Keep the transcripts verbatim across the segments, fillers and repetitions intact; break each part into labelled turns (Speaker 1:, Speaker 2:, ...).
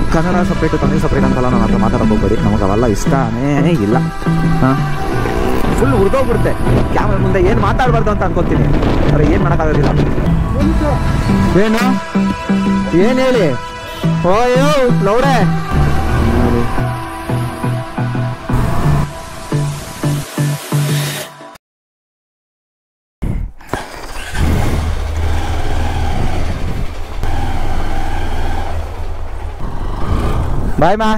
Speaker 1: Kannada separate Tamil separate ಅಂತೆಲ್ಲ ನಾನು ಹತ್ರ ಮಾತಾಡೋಕೆ ಹೋಗ್ಬೇಡಿ, ನಮಗೆ ಅವೆಲ್ಲ ಇಷ್ಟನೇ ಇಲ್ಲ. ಹಾಂ, ಫುಲ್ ಉರಿದೋಗ್ಬಿಡುತ್ತೆ ಕ್ಯಾಮ್ರಾ ಮುಂದೆ, ಏನು ಮಾತಾಡಬಾರ್ದು ಅಂತ ಅನ್ಕೋತೀನಿ. ಅರೆ ಏನು ಮಾಡೋಕ್ಕಾಗೋದಿಲ್ಲ. ಏನು ಏನು ಹೇಳಿ? ಓಯೋ ಲೌಡೆ, ಬಾಯ್ ಮಾ.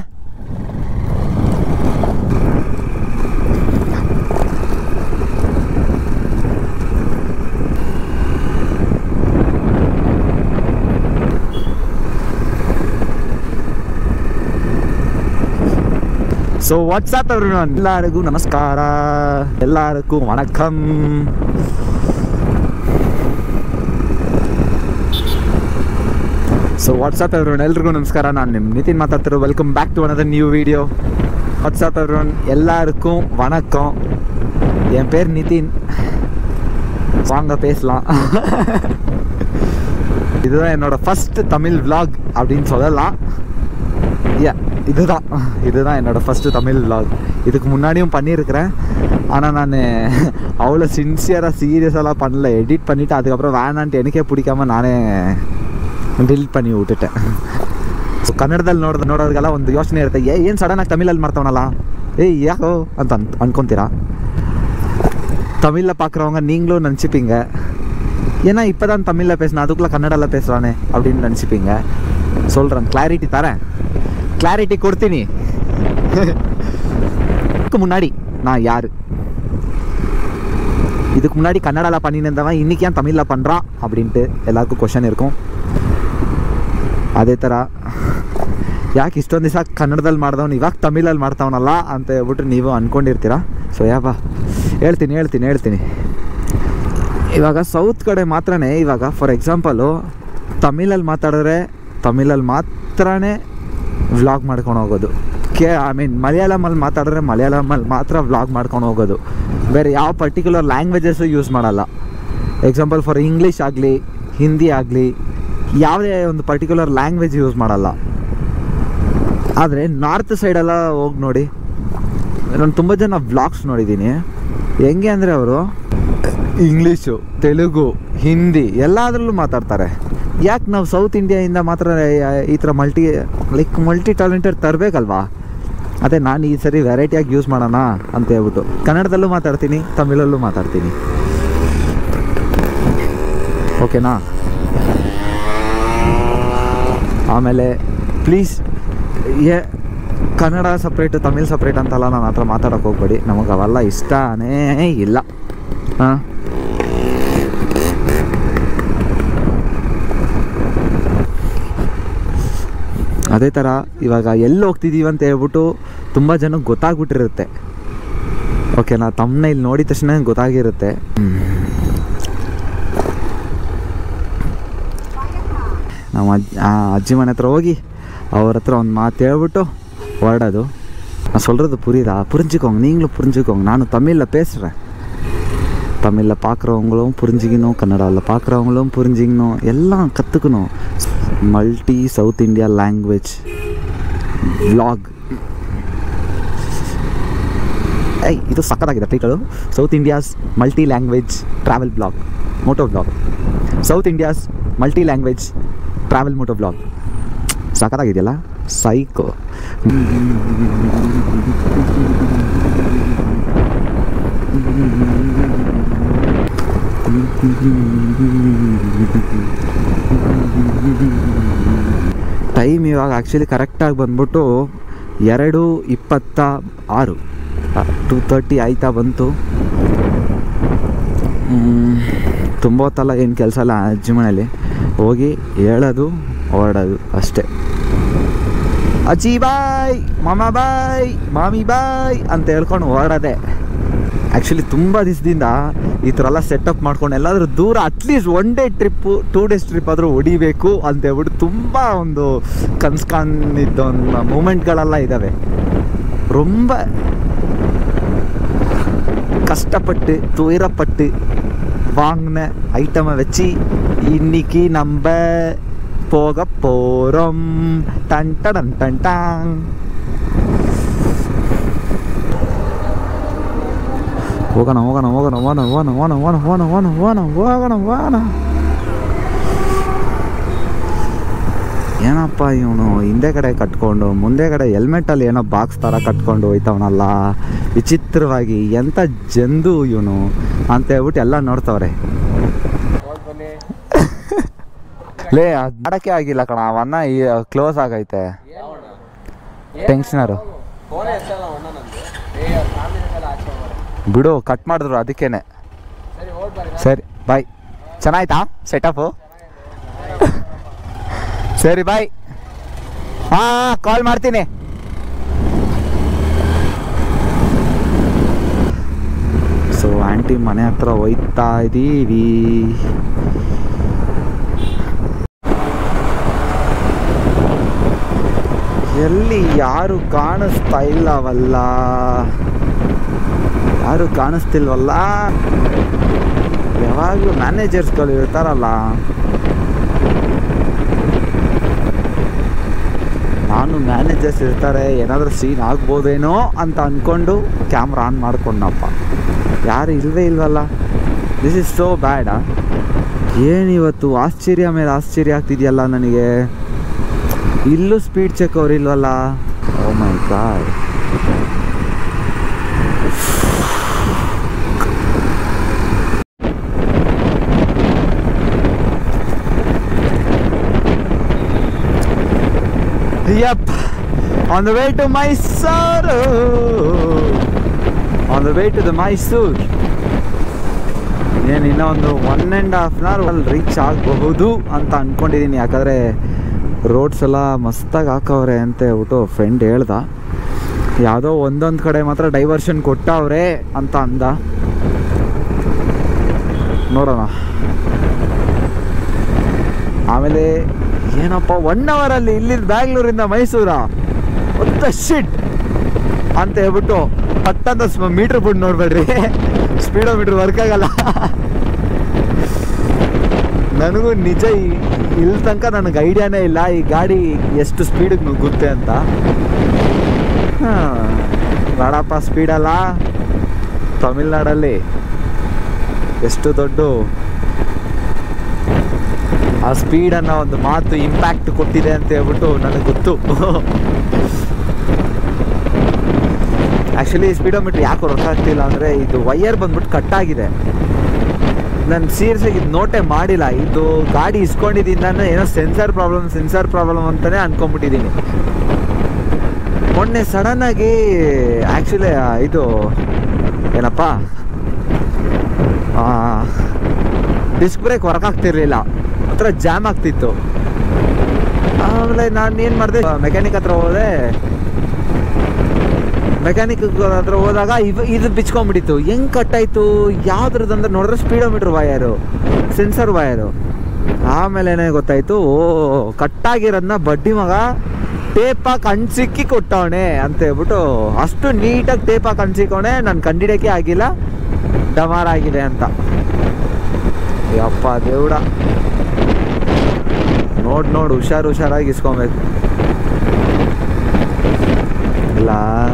Speaker 1: ಸೊ ವಾಟ್ಸ್ಆಪ್ ಎವ್ರಿವನ್, ಎಲ್ಲರಿಗೂ ನಮಸ್ಕಾರ, ಎಲ್ಲರಿಗೂ ವಣಕಂ. ಸೊ ವಾಟ್ಸ್ಆಪ್ ಎವ್ರಿವನ್, ಎಲ್ರಿಗೂ ನಮಸ್ಕಾರ. ನಾನು ನಿಮ್ಮ ನಿತಿನ್ ಮಾತಾಡ್ತಿರೋ. Welcome back to another new video. What's up everyone, எல்லாருக்கும் வணக்கம். என் பேர் நிதின். வாங்க பேசலாம். இதுதான் என்னோட ஃபர்ஸ்ட் தமிழ் விளாக் அப்படின்னு சொல்லலாம். யா, இதுதான் இதுதான் என்னோடய ஃபஸ்ட்டு தமிழ் விளாக். இதுக்கு முன்னாடியும் பண்ணியிருக்கிறேன், ஆனால் நான் அவ்வளோ சின்சியராக சீரியஸெல்லாம் பண்ணல. எடிட் பண்ணிவிட்டு அதுக்கப்புறம் வேணான்ட்டு எனக்கே பிடிக்காம நானே ಡಿಲೀಟ್ பண்ணி விட்டுட்டேன். ಸೊ ಕನ್ನಡದಲ್ಲಿ ನೋಡಿದ ನೋಡೋರಿಗೆಲ್ಲ ಒಂದು ಯೋಚನೆ ಇರುತ್ತೆ, ಏ ಏನು ಸಡನ್ನಾಗಿ ತಮಿಳಲ್ಲಿ ಮಾಡ್ತಾವನಲ್ಲ, ஏய் யாக்கோ ಅಂತ ಅನ್ ಅನ್ಕೊತೀರಾ. தமிழில் பார்க்குறவங்க நீங்களும் நினச்சிப்பீங்க, ஏன்னா இப்போ தான் தமிழில் பேசினேன் அதுக்குள்ளே கன்னடாவில் பேசுகிறானே அப்படின்னு நினச்சிப்பீங்க. சொல்கிறேன், கிளாரிட்டி தரேன், கிளாரிட்டி கொடுத்தினி. இதுக்கு முன்னாடி நான் யார், இதுக்கு முன்னாடி கன்னடாவில் பண்ணியிருந்தவன் இன்றைக்கி ஏன் தமிழில் பண்ணுறான் அப்படின்ட்டு எல்லாருக்கும் ಕ್ವಶನ್ இருக்கும். ಅದೇ ಥರ ಯಾಕೆ ಇಷ್ಟೊಂದು ದಿವಸ ಕನ್ನಡದಲ್ಲಿ ಮಾಡಿದವನು ಇವಾಗ ತಮಿಳಲ್ಲಿ ಮಾಡ್ತಾವನಲ್ಲ ಅಂತ ಹೇಳ್ಬಿಟ್ಟು ನೀವು ಅಂದ್ಕೊಂಡಿರ್ತೀರ. ಸೊ ಯಾಪ ಹೇಳ್ತೀನಿ ಹೇಳ್ತೀನಿ ಹೇಳ್ತೀನಿ ಇವಾಗ ಸೌತ್ ಕಡೆ ಮಾತ್ರನೇ, ಇವಾಗ ಫಾರ್ ಎಕ್ಸಾಂಪಲು ತಮಿಳಲ್ಲಿ ಮಾತಾಡಿದ್ರೆ ತಮಿಳಲ್ಲಿ ಮಾತ್ರನೇ ವ್ಲಾಗ್ ಮಾಡ್ಕೊಂಡು ಹೋಗೋದು. ಕೆ ಐ ಮೀನ್ ಮಲಯಾಳಮಲ್ಲಿ ಮಾತಾಡಿದ್ರೆ ಮಲಯಾಳಮಲ್ಲಿ ಮಾತ್ರ ವ್ಲಾಗ್ ಮಾಡ್ಕೊಂಡು ಹೋಗೋದು. ಬೇರೆ ಯಾವ ಪರ್ಟಿಕ್ಯುಲರ್ ಲ್ಯಾಂಗ್ವೇಜಸ್ಸು ಯೂಸ್ ಮಾಡಲ್ಲ. ಎಕ್ಸಾಂಪಲ್ ಫಾರ್ ಇಂಗ್ಲೀಷ್ ಆಗಲಿ ಹಿಂದಿ ಆಗಲಿ ಯಾವುದೇ ಒಂದು ಪರ್ಟಿಕ್ಯುಲರ್ ಲ್ಯಾಂಗ್ವೇಜ್ ಯೂಸ್ ಮಾಡಲ್ಲ. ಆದರೆ ನಾರ್ತ್ ಸೈಡೆಲ್ಲ ಹೋಗಿ ನೋಡಿ, ನಾನು ತುಂಬ ಜನ ವ್ಲಾಗ್ಸ್ ನೋಡಿದ್ದೀನಿ. ಹೆಂಗೆ ಅಂದರೆ ಅವರು ಇಂಗ್ಲೀಷು, ತೆಲುಗು, ಹಿಂದಿ ಎಲ್ಲದರಲ್ಲೂ ಮಾತಾಡ್ತಾರೆ. ಯಾಕೆ ನಾವು ಸೌತ್ ಇಂಡಿಯಾಯಿಂದ ಮಾತ್ರ ಈ ಥರ ಮಲ್ಟಿ ಲೈಕ್ ಮಲ್ಟಿ ಟ್ಯಾಲೆಂಟೆಡ್ ತರಬೇಕಲ್ವಾ? ಅದೇ ನಾನು ಈ ಸರಿ ವೆರೈಟಿಯಾಗಿ ಯೂಸ್ ಮಾಡೋಣ ಅಂತ ಹೇಳ್ಬಿಟ್ಟು ಕನ್ನಡದಲ್ಲೂ ಮಾತಾಡ್ತೀನಿ, ತಮಿಳಲ್ಲೂ ಮಾತಾಡ್ತೀನಿ. ಓಕೆನಾ? ಆಮೇಲೆ ಪ್ಲೀಸ್ ಏ ಕನ್ನಡ ಸಪ್ರೇಟು ತಮಿಳ್ ಸಪ್ರೇಟ್ ಅಂತಲ್ಲ ನಾನು ಹತ್ರ ಮಾತಾಡೋಕೆ ಹೋಗ್ಬೇಡಿ, ನಮಗೆ ಅವೆಲ್ಲ ಇಷ್ಟನೇ ಇಲ್ಲ. ಹಾಂ, ಅದೇ ಥರ ಇವಾಗ ಎಲ್ಲಿ ಹೋಗ್ತಿದ್ದೀವಿ ಅಂತ ಹೇಳ್ಬಿಟ್ಟು ತುಂಬ ಜನಕ್ಕೆ ಗೊತ್ತಾಗ್ಬಿಟ್ಟಿರುತ್ತೆ. ಓಕೆನಾ? ತಮ್ಮನೇಲಿ ನೋಡಿದ ತಕ್ಷಣ ಗೊತ್ತಾಗಿರುತ್ತೆ. ನಾವು ಅಜ್ಜಿ ಅಜ್ಜಿ ಮನೆ ಹತ್ರ ಹೋಗಿ ಅವ್ರ ಹತ್ರ ಒಂದು ಮಾತು ಹೇಳ್ಬಿಟ್ಟು ಹೊರಡೋದು. நான் சொல்கிறது புரியுதா? புரிஞ்சுக்கோங்க, நீங்களும் புரிஞ்சுக்கோங்க. நானும் தமிழில் பேசுகிறேன், தமிழில் பார்க்குறவங்களும் புரிஞ்சிக்கணும், கன்னடாவில் பார்க்குறவங்களும் புரிஞ்சிக்கணும், எல்லாம் கற்றுக்கணும். Multi south India language vlog. ಐ ಇದು ಸಕ್ಕತ್ತಾಗಿದೆ title. South India's multi language travel blog, moto blog. South India's multi language travel moto blog. ಸಕ್ಕತ್ತಾಗಿದೆಯಲ್ಲ, ಸೈಕೋ. ಟೈಮ್ ಇವಾಗ ಆ್ಯಕ್ಚುಲಿ ಕರೆಕ್ಟಾಗಿ ಬಂದ್ಬಿಟ್ಟು ಎರಡು ಇಪ್ಪತ್ತ ಆರು ಟೂ ತರ್ಟಿ ಆಯ್ತಾ ಬಂತು. ತುಂಬ ಹೊತ್ತಲ್ಲ, ಏನು ಕೆಲಸ ಇಲ್ಲ. ಅಜ್ಜಿ ಮನೇಲಿ ಹೋಗಿ ಹೇಳೋದು ಹೊರಡೋದು ಅಷ್ಟೇ. ಅಜ್ಜಿ ಬಾಯ್, ಮಾಮ ಬಾಯ್, ಮಾಮಿ ಬಾಯ್ ಅಂತ ಹೇಳ್ಕೊಂಡು ಹೊರಡೋದೆ. ಆ್ಯಕ್ಚುಲಿ ತುಂಬ ದಿವಸದಿಂದ ಈ ಥರ ಎಲ್ಲ ಸೆಟಪ್ ಮಾಡ್ಕೊಂಡು ಎಲ್ಲಾದರೂ ದೂರ at least one day trip two days trip ಆದರೂ ಹೊಡಿಬೇಕು ಅಂತ ಹೇಳ್ಬಿಟ್ಟು ತುಂಬ ಒಂದು ಕನ್ಸ್ಕೊಂಡಿದ್ದ ಒಂದು ಮೂಮೆಂಟ್ಗಳೆಲ್ಲ ಇದ್ದಾವೆ. ரொம்ப கஷ்டப்பட்டு துயரப்பட்டு வாங்கின ஐட்டமை வச்சு இன்னைக்கு நம்ம போக போறோம் டன் டன் டன் டாங். ಹೋಗೋಣ ಹೋಗೋಣ ಹೋಗೋಣ ಹೋಗೋಣ ಹೋಗೋಣ ಹೋಗೋಣ ಹೋಗೋಣ ಹೋಗೋಣ ಹೋಗೋಣ ಹೋಗೋಣ. ಏನಪ್ಪ ಇವನು ಹಿಂದೆ ಕಡೆ ಕಟ್ಕೊಂಡು ಮುಂದೆ ಕಡೆ ಹೆಲ್ಮೆಟಲ್ಲಿ ಏನೋ ಬಾಕ್ಸ್ ಥರ ಕಟ್ಕೊಂಡು ಹೋಯ್ತವನಲ್ಲ ವಿಚಿತ್ರವಾಗಿ, ಎಂಥ ಜಂದು ಇವನು ಅಂತ ಹೇಳ್ಬಿಟ್ಟು ಎಲ್ಲ ನೋಡ್ತವ್ರೆ. ಲೇ ಮಾಡಕ್ಕೆ ಆಗಿಲ್ಲ ಕಣ, ಅವನ್ನ ಕ್ಲೋಸ್ ಆಗೈತೆ ಟೆನ್ಷನರು. ಬಿಡು, ಕಟ್ ಮಾಡಿದ್ರು ಅದಕ್ಕೇನೆ. ಸರಿ ಬಾಯ್. ಚೆನ್ನಾಯ್ತಾ ಸೆಟಪ್ಪು? ಸರಿ ಬಾಯ್. ಹಾಂ ಕಾಲ್ ಮಾಡ್ತೀನಿ. ಸೊ ಆಂಟಿ ಮನೆ ಹತ್ರ ಹೋಯ್ತಾ ಇದ್ದೀವಿ. ಎಲ್ಲಿ ಯಾರು ಕಾಣಿಸ್ತಾ ಇಲ್ಲವಲ್ಲ, ಯಾರು ಕಾಣಿಸ್ತಿಲ್ವಲ್ಲ. ಯಾವಾಗಲೂ ಮ್ಯಾನೇಜರ್ಸ್ಗಳು ಇರ್ತಾರಲ್ಲ, ನಾನು ಮ್ಯಾನೇಜರ್ಸ್ ಇರ್ತಾರೆ ಏನಾದರೂ ಸೀನ್ ಆಗ್ಬೋದೇನೋ ಅಂತ ಅಂದ್ಕೊಂಡು ಕ್ಯಾಮ್ರಾ ಆನ್ ಮಾಡ್ಕೊಂಡಪ್ಪ. ಯಾರು ಇಲ್ಲವೇ ಇಲ್ವಲ್ಲ. This is so bad. ಏನಿವತ್ತು ಆಶ್ಚರ್ಯ ಮೇಲೆ ಆಶ್ಚರ್ಯ ಆಗ್ತಿದೆಯಲ್ಲ ನನಗೆ. ಇಲ್ಲೂ ಸ್ಪೀಡ್ ಚೆಕ್ ಅವ್ರು ಇಲ್ವಲ್ಲ. Oh my God. Yep, on the way to Mysore, on the way to the Mysore. ಏನು ಇನ್ನೂ ಒಂದು one and half an hour ಅಲ್ಲಿ ರೀಚ್ ಆಗಬಹುದು ಅಂತ ಅಂದ್ಕೊಂಡಿದ್ದೀನಿ. ಯಾಕಂದರೆ ರೋಡ್ಸ್ ಎಲ್ಲ ಮಸ್ತಾಗಿ ಹಾಕವ್ರೆ ಅಂತ ಹೇಳ್ಬಿಟ್ಟು ಫ್ರೆಂಡ್ ಹೇಳ್ದ. ಯಾವುದೋ ಒಂದೊಂದು ಕಡೆ ಮಾತ್ರ ಡೈವರ್ಷನ್ ಕೊಟ್ಟವ್ರೆ ಅಂತ ಅಂದ. ನೋಡೋಣ. ಆಮೇಲೆ ಏನಪ್ಪ ಒನ್ ಅವರಲ್ಲಿ ಇಲ್ಲಿಂದ ಬ್ಯಾಂಗ್ಳೂರಿಂದ ಮೈಸೂರ ಒತ್ತ ಶಿಟ್ ಅಂತ ಹೇಳ್ಬಿಟ್ಟು ಹತ್ತಂತ ಮೀಟ್ರ್ ಬಿಟ್ಟು ನೋಡ್ಬೇಡ್ರಿ, ಸ್ಪೀಡೋ ಮೀಟ್ರ್ ವರ್ಕ್ ಆಗಲ್ಲ. ನನಗೂ ನಿಜ ಇಲ್ಲಿ ತನಕ ನನಗೆ ಐಡಿಯಾನೇ ಇಲ್ಲ ಈ ಗಾಡಿ ಎಷ್ಟು ಸ್ಪೀಡಿಗೆ ನುಗ್ಗುತ್ತೆ ಅಂತ. ಹಾಂ ಬೇಡಪ್ಪ, ಸ್ಪೀಡಲ್ಲ. ತಮಿಳ್ನಾಡಲ್ಲಿ ಎಷ್ಟು ದೊಡ್ಡ ಆ ಸ್ಪೀಡ್ ಅನ್ನೋ ಒಂದು ಮಾತು ಇಂಪ್ಯಾಕ್ಟ್ ಕೊಟ್ಟಿದೆ ಅಂತ ಹೇಳ್ಬಿಟ್ಟು ನನಗೆ ಗೊತ್ತು. ಆ್ಯಕ್ಚುಲಿ ಸ್ಪೀಡೋಮೀಟ್ರ್ ಯಾಕೆ ವರ್ಕ್ ಆಗ್ತಿಲ್ಲ ಅಂದರೆ ಇದು ವೈಯರ್ ಬಂದ್ಬಿಟ್ಟು ಕಟ್ಟಾಗಿದೆ. ನಾನು ಸೀರಿಯಸ್ಸಾಗಿ ಇದು ನೋಟೇ ಮಾಡಿಲ್ಲ. ಇದು ಗಾಡಿ ಇಸ್ಕೊಂಡಿದ್ದಿಂದಾನು ಏನೋ ಸೆನ್ಸರ್ ಪ್ರಾಬ್ಲಮ್ ಸೆನ್ಸರ್ ಪ್ರಾಬ್ಲಮ್ ಅಂತಲೇ ಅಂದ್ಕೊಂಡ್ಬಿಟ್ಟಿದ್ದೀನಿ. ಮೊನ್ನೆ ಸಡನ್ನಾಗಿ ಆ್ಯಕ್ಚುಲಿ ಇದು ಏನಪ್ಪ ಡಿಸ್ಕ್ ಬ್ರೇಕ್ ವರ್ಕ್ ಆಗ್ತಿರ್ಲಿಲ್ಲ, ಹತ್ರ ಜಾಮ್ ಆಗ್ತಿತ್ತು. ಆಮೇಲೆ ನಾನು ಏನು ಮಾಡಿದೆ, ಮೆಕ್ಯಾನಿಕ್ ಹತ್ರ ಹೋದೆ. ಮೆಕ್ಯಾನಿಕ್ ಹತ್ರ ಹೋದಾಗ ಇವ್ ಇದು ಬಿಚ್ಕೊಂಡ್ಬಿಟ್ಟಿತ್ತು. ಹೆಂಗೆ ಕಟ್ಟಾಯಿತು ಯಾವ್ದ್ರದ್ದು ಅಂದ್ರೆ ನೋಡಿದ್ರೆ ಸ್ಪೀಡೋಮೀಟ್ರ್ ವಯರು, ಸೆನ್ಸರ್ ವಯರು. ಆಮೇಲೆ ಗೊತ್ತಾಯಿತು, ಓ ಕಟ್ಟಾಗಿರೋದನ್ನ ಬಡ್ಡಿ ಮಗ ಟೇಪ್ ಹಾಕಿ ಅಣ್ಸಿಕ್ಕಿ ಕೊಟ್ಟವಣೆ ಅಂತ ಹೇಳ್ಬಿಟ್ಟು ಅಷ್ಟು ನೀಟಾಗಿ ಟೇಪ್ ಹಾಕಿ ಅಣ್ಸಿಕೊಂಡೆ. ನಾನು ಕಂಡಿಡಿಯೋಕ್ಕೆ ಆಗಿಲ್ಲ, ಡಮಾರ್ ಆಗಿದೆ ಅಂತ. ಯಪ್ಪ ದೇವ್ಡ, ನೋಡ್ ನೋಡು ಹುಷಾರು ಹುಷಾರಾಗಿ ಇಸ್ಕೊಬೇಕು ಇಲ್ಲ.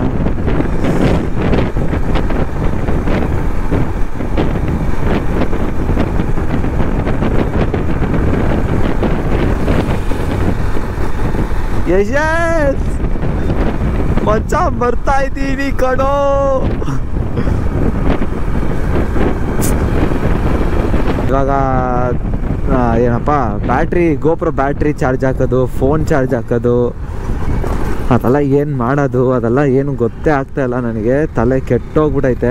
Speaker 1: ಯಶಸ್ ಮಚ್ಚ ಬರ್ತಾ ಇದ್ದೀವಿ ಕಣೋ. ಇವಾಗ ಏನಪ್ಪ ಬ್ಯಾಟ್ರಿ ಗೋಪ್ರೋ ಬ್ಯಾಟ್ರಿ ಚಾರ್ಜ್ ಹಾಕೋದು, ಫೋನ್ ಚಾರ್ಜ್ ಹಾಕೋದು, ಅದೆಲ್ಲ ಏನು ಮಾಡೋದು ಅದೆಲ್ಲ ಏನು ಗೊತ್ತೇ ಆಗ್ತಾ ಇಲ್ಲ ನನಗೆ. ತಲೆ ಕೆಟ್ಟೋಗ್ಬಿಟ್ಟೈತೆ.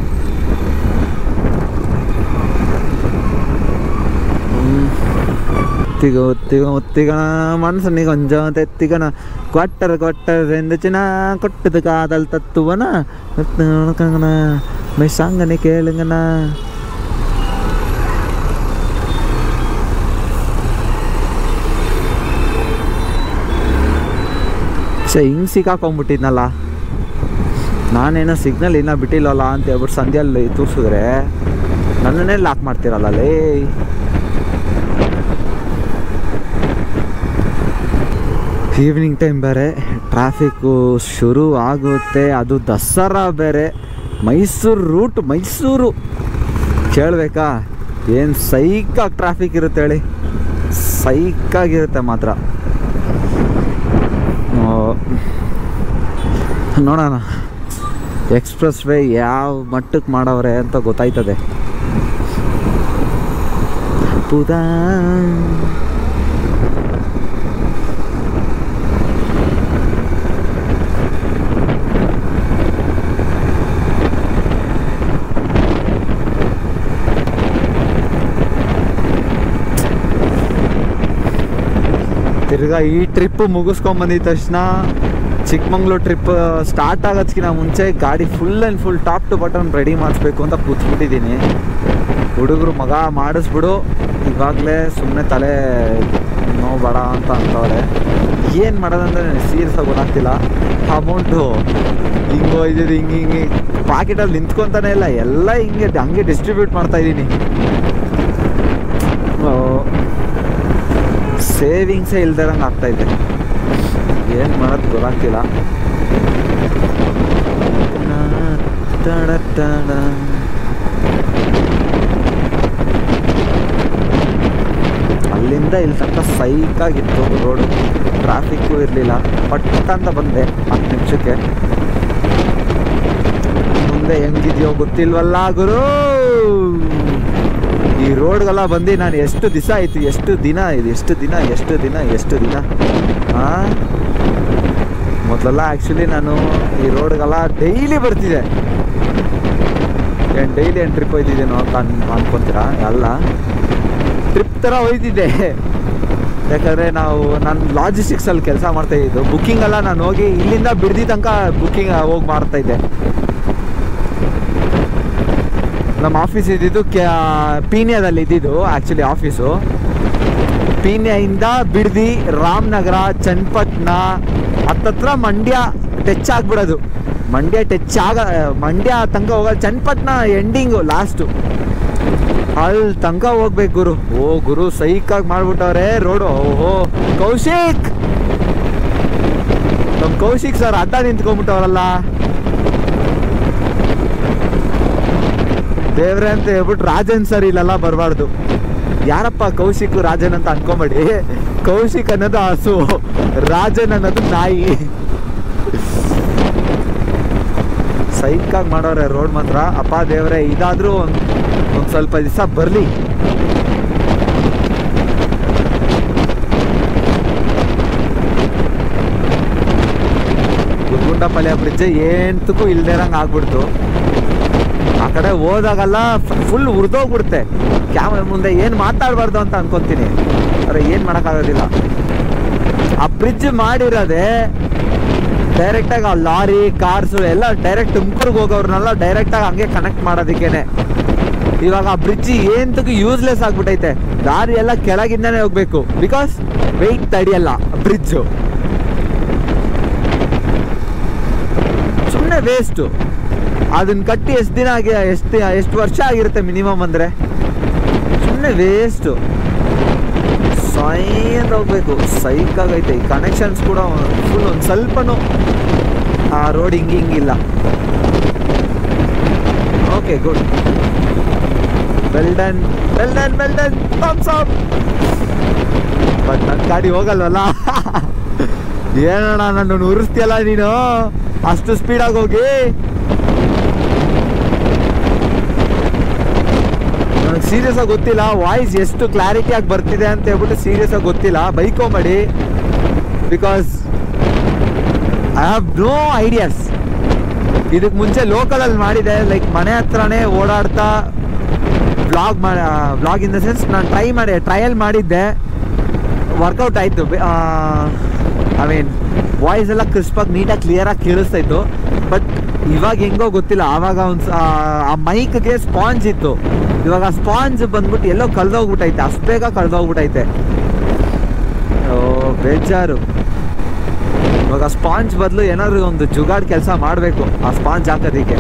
Speaker 1: ತಿಗ ತಿಗ ತಿಗಣ ಮನಸ್ಸನ್ನಿಗೆ ಕೊಂಚ ತೆತ್ತಿಗಣ ಕೊಟ್ಟರ ಕೊಟ್ಟರೆಂದು ಚಿನ್ನ ಕೊಟ್ಟದ ಕಾದಲ್ ತತ್ತುವನ ಮೆಸ್ಸಂಗನೆ ಕೇಳುಗನ. ಹಿಂಗೆ ಸಿಕ್ಕಾಕೊಂಡ್ಬಿಟ್ಟಿದ್ನಲ್ಲ ನಾನೇನೋ ಸಿಗ್ನಲ್ ಇನ್ನೂ ಬಿಟ್ಟಿಲ್ಲಲ್ಲ ಅಂತ ಹೇಳ್ಬಿಟ್ಟು ಸಂಧ್ಯಲ್ಲಿ ತೂರಿಸಿದ್ರೆ ನನ್ನನ್ನೇ ಲಾಕ್ ಮಾಡ್ತಿರಲ್ಲ ಲೇ. ಈವ್ನಿಂಗ್ ಟೈಮ್ ಬೇರೆ ಟ್ರಾಫಿಕ್ಕು ಶುರು ಆಗುತ್ತೆ, ಅದು ದಸರಾ ಬೇರೆ. ಮೈಸೂರು ರೂಟ್, ಮೈಸೂರು ಕೇಳಬೇಕಾ? ಏನು ಸೈಕಾಗಿ ಟ್ರಾಫಿಕ್ ಇರುತ್ತೆ ಹೇಳಿ, ಸೈಕಾಗಿರುತ್ತೆ ಮಾತ್ರ. ನೋಡೋಣ ಎಕ್ಸ್ಪ್ರೆಸ್ ವೇ ಯಾವ ಮಟ್ಟಕ್ಕೆ ಮಾಡವ್ರೆ ಅಂತ ಗೊತ್ತಾಯ್ತದೆ. ಪುದಾ ತಿರ್ಗಾ ಈ ಟ್ರಿಪ್ ಮುಗಿಸ್ಕೊಂಬಂದಿದ ತಕ್ಷಣ ಚಿಕ್ಕಮಂಗ್ಳೂರು ಟ್ರಿಪ್ ಸ್ಟಾರ್ಟ್ ಆಗೋದಕ್ಕಿಂತ ಮುಂಚೆ ಗಾಡಿ full and full top to bottom ready ಮಾಡಿಸ್ಬೇಕು ಅಂತ ಕೂತ್ಬಿಟ್ಟಿದ್ದೀನಿ. ಹುಡುಗರು ಮಗ ಮಾಡಿಸ್ಬಿಡು, ಇವಾಗಲೇ ಸುಮ್ಮನೆ ತಲೆ ನೋವು ಬೇಡ ಅಂತ ಅಂತವ್ರೆ. ಏನು ಮಾಡೋದಂದ್ರೆ ಸೀರಿಯಸ್ ಆಗಿ ಗೊತ್ತಾಗ್ತಿಲ್ಲ. ಅಮೌಂಟು ಹಿಂಗೆ ಹೋಯ್ದಿದ್ದು ಹಿಂಗೆ ಹಿಂಗೆ ಪಾಕೆಟಲ್ಲಿ ನಿಂತ್ಕೊತಾನೆ ಇಲ್ಲ, ಎಲ್ಲ ಹಿಂಗೆ ಹಂಗೆ ಡಿಸ್ಟ್ರಿಬ್ಯೂಟ್ ಮಾಡ್ತಾಯಿದ್ದೀನಿ. ಸೇವಿಂಗ್ಸೇ ಇಲ್ದಿರಂಗೆ ಆಗ್ತಾಯಿದೆ, ಏನು ಮಾಡೋದು ಗೊತ್ತಾಗ್ತಿಲ್ಲ. ಅಲ್ಲಿಂದ ಇಲ್ಲಿ ತನಕ ಸೈಕಾಗಿತ್ತು ರೋಡು, ಟ್ರಾಫಿಕ್ಕು ಇರಲಿಲ್ಲ. ಪಟ್ ಅಂತ ಬಂದೆ ಹತ್ತು ನಿಮಿಷಕ್ಕೆ. ಮುಂದೆ ಹೆಂಗಿದೆಯೋ ಗೊತ್ತಿಲ್ವಲ್ಲ ಗುರು. ಈ ರೋಡ್ಗೆಲ್ಲ ಬಂದು ನಾನು ಎಷ್ಟು ದಿವಸ ಆಯಿತು, ಎಷ್ಟು ದಿನ ಇದು, ಎಷ್ಟು ದಿನ ಎಷ್ಟು ದಿನ ಎಷ್ಟು ದಿನ ಹಾಂ. ಮೊದಲೆಲ್ಲ ಆ್ಯಕ್ಚುಲಿ ನಾನು ಈ ರೋಡ್ಗೆಲ್ಲ ಡೈಲಿ ಬರ್ತಿದ್ದೆ. ಏನು ಡೈಲಿ ಏನು ಟ್ರಿಪ್ ಹೋಯ್ತಿದ್ದೀನೋ ಅಂತ ಅನ್ ಅನ್ಕೊತೀರಾ? ಅಲ್ಲ, ಟ್ರಿಪ್ ಥರ ಹೋಯ್ತಿದ್ದೆ. ಯಾಕಂದರೆ ನಾವು ನಾನು ಲಾಜಿಸ್ಟಿಕ್ಸಲ್ಲಿ ಕೆಲಸ ಮಾಡ್ತಾಯಿದ್ದು. ಬುಕ್ಕಿಂಗೆಲ್ಲ ನಾನು ಹೋಗಿ ಇಲ್ಲಿಂದ ಬಿಡ್ದಿ ತನಕ ಬುಕ್ಕಿಂಗ್ ಹೋಗಿ ಮಾಡ್ತಾಯಿದ್ದೆ. ನಮ್ಮ ಆಫೀಸ್ ಇದ್ದಿದ್ದು ಕ್ಯಾ ಪೀಣ್ಯದಲ್ಲಿ ಇದ್ದಿದ್ದು ಆ್ಯಕ್ಚುಲಿ ಆಫೀಸು. ಪೀಣ್ಯದಿಂದ ಬಿಡ್ದಿ, ರಾಮನಗರ, ಚನ್ನಪಟ್ಟಣ, ಹತ್ತತ್ರ ಮಂಡ್ಯ ಟಚ್ ಆಗಿಬಿಡೋದು. ಮಂಡ್ಯ ಟಚ್ ಆಗ ಮಂಡ್ಯ ತನಕ ಹೋಗೋದು, ಚನ್ನಪಟ್ಟಣ ಎಂಡಿಂಗು ಲಾಸ್ಟು, ಅಲ್ಲಿ ತನಕ ಹೋಗ್ಬೇಕು ಗುರು. ಓ ಗುರು ಸೈಕಾಗಿ ಮಾಡ್ಬಿಟ್ಟವ್ರೆ ರೋಡು. ಓಹೋ ಕೌಶಿಕ್, ನಮ್ಮ ಕೌಶಿಕ್ ಸರ್ ಅಡ್ಡ ನಿಂತ್ಕೊಂಡ್ಬಿಟ್ಟವ್ರಲ್ಲ. ದೇವ್ರೆ ಅಂತ ಹೇಳ್ಬಿಟ್ಟು ರಾಜನ್ ಸರ್ ಇಲ್ಲೆಲ್ಲ ಬರಬಾರ್ದು. ಯಾರಪ್ಪ ಕೌಶಿಕ್ ರಾಜನ್ ಅಂತ ಅನ್ಕೊಂಬೇಡಿ. ಕೌಶಿಕ್ ಅನ್ನೋದು ಹಸು, ರಾಜನ್ ಅನ್ನೋದು ನಾಯಿ. ಸೈಕಾಗಿ ಮಾಡೋರೆ ರೋಡ್ ಮಾತ್ರ. ಅಪ್ಪ ದೇವ್ರೆ, ಇದಾದ್ರೂ ಒಂದು ಒಂದು ಸ್ವಲ್ಪ ದಿವಸ ಬರಲಿ. ಗುರುಗುಂಡಪಾಳ್ಯ ಬ್ರಿಡ್ಜ್ ಏಂತಕ್ಕೂ ಇಲ್ದೇರಂಗೆ ಆಗ್ಬಿಡ್ತು. ಆ ಕಡೆ ಹೋದಾಗೆಲ್ಲ ಫುಲ್ ಉರಿದೋಗ್ಬಿಡುತ್ತೆ. ಕ್ಯಾಮ್ರಾ ಮುಂದೆ ಏನು ಮಾತಾಡಬಾರ್ದು ಅಂತ ಅನ್ಕೊತೀನಿ, ಆದರೆ ಏನು ಮಾಡೋಕ್ಕಾಗೋದಿಲ್ಲ. ಆ ಬ್ರಿಡ್ಜ್ ಮಾಡಿರೋದೆ ಡೈರೆಕ್ಟಾಗಿ ಆ ಲಾರಿ ಕಾರ್ಸು ಎಲ್ಲ ಡೈರೆಕ್ಟ್ ತುಮಕೂರಿಗೆ ಹೋಗೋರ್ನೆಲ್ಲ ಡೈರೆಕ್ಟಾಗಿ ಹಂಗೆ ಕನೆಕ್ಟ್ ಮಾಡೋದಕ್ಕೇನೆ. ಇವಾಗ ಆ ಬ್ರಿಡ್ಜ್ ಏಂತಕ್ಕೂ ಯೂಸ್ಲೆಸ್ ಆಗ್ಬಿಟ್ಟೈತೆ. ದಾರಿ ಎಲ್ಲ ಕೆಳಗಿಂದನೇ ಹೋಗ್ಬೇಕು, ಬಿಕಾಸ್ ವೆಯ್ಟ್ ತಡಿಯಲ್ಲ ಬ್ರಿಡ್ಜು. ಸುಮ್ಮನೆ ವೇಸ್ಟು. ಅದನ್ನ ಕಟ್ಟಿ ಎಷ್ಟು ದಿನ ಆಗಿ ಎಷ್ಟು ಎಷ್ಟು ವರ್ಷ ಆಗಿರುತ್ತೆ ಮಿನಿಮಮ್ ಅಂದರೆ, ಸುಮ್ಮನೆ ವೇಸ್ಟು. ಸೈನ್ ಹೋಗ್ಬೇಕು, ಸೈಕಾಗೈತೆ. ಈ ಕನೆಕ್ಷನ್ಸ್ ಕೂಡ ಫುಲ್ ಒಂದು ಸ್ವಲ್ಪನೂ ಆ ರೋಡ್ ಹಿಂಗೆ ಹಿಂಗಿಲ್ಲ. Okay good, well done well done well done thumbs up. But ನನ್ನ ಗಾಡಿ ಹೋಗಲ್ವಲ್ಲ. ಏನಣ್ಣ ನನ್ನನ್ನು ಉರಿಸ್ತೀಯಲ್ಲ ನೀನು ಅಷ್ಟು ಸ್ಪೀಡಾಗಿ ಹೋಗಿ. ನನಗೆ ಸೀರಿಯಸ್ ಆಗಿ ಗೊತ್ತಿಲ್ಲ ವಾಯ್ಸ್ ಎಷ್ಟು ಕ್ಲಾರಿಟಿಯಾಗಿ ಬರ್ತಿದೆ ಅಂತ ಹೇಳ್ಬಿಟ್ಟು ಸೀರಿಯಸ್ ಆಗಿ ಗೊತ್ತಿಲ್ಲ. ಬೈಕೋ ಮಾಡಿ, because I have no ideas. ಇದಕ್ಕೆ ಮುಂಚೆ ಲೋಕಲಲ್ಲಿ ಮಾಡಿದೆ, ಲೈಕ್ ಮನೆ ಹತ್ರನೇ ಓಡಾಡ್ತಾ ವ್ಲಾಗ್ ಮಾಡಿ, ವ್ಲಾಗ್ ಇನ್ ದ ಸೆನ್ಸ್ ನಾನು ಟ್ರೈ ಮಾಡಿ ಟ್ರಯಲ್ ಮಾಡಿದ್ದೆ, ವರ್ಕೌಟ್ ಆಯಿತು. ಐ ಮೀನ್ ವಾಯ್ಸ್ ಎಲ್ಲ ಕ್ರಿಸ್ಪಾಗಿ ನೀಟಾಗಿ ಕ್ಲಿಯರಾಗಿ ಕೇಳಿಸ್ತಾಯಿತ್ತು. ಬಟ್ ಇವಾಗ ಹೆಂಗೋ ಗೊತ್ತಿಲ್ಲ, ಆವಾಗ ಒಂದು ಆ ಮೈಕ್ಗೆ ಸ್ಪಾಂಜ್ ಇತ್ತು, ಇವಾಗ ಆ ಸ್ಪಾಂಜ್ ಬಂದ್ಬಿಟ್ಟು ಎಲ್ಲೋ ಕಳೆದೋಗ್ಬಿಟ್ಟೈತೆ, ಅಷ್ಟು ಬೇಗ ಕಳೆದೋಗ್ಬಿಟ್ಟೈತೆ. ಓ ಬೇಜಾರು. ಇವಾಗ ಸ್ಪಾಂಜ್ ಬದಲು ಏನಾದರೂ ಒಂದು ಜುಗಾಡ್ ಕೆಲಸ ಮಾಡಬೇಕು ಆ ಸ್ಪಾಂಜ್ ಹಾಕೋದಕ್ಕೆ.